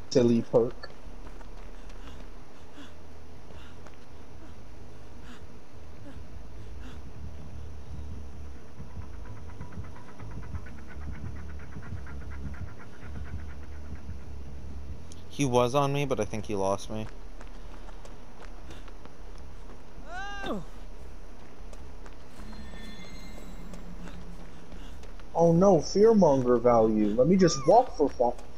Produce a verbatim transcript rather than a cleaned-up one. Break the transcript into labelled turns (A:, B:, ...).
A: Silly perk.
B: He was on me, but I think he lost me.
A: Oh no, fearmonger value. Let me just walk for fun.